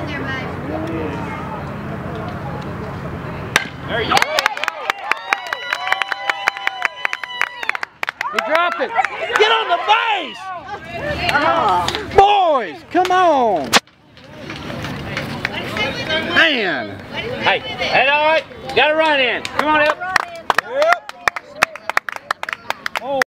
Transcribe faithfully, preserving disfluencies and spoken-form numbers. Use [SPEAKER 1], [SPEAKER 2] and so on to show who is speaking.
[SPEAKER 1] There you go.
[SPEAKER 2] He dropped it. Get on the base! Boys, come on! Man!
[SPEAKER 1] Hey, head all right? Got to run in. Come on up.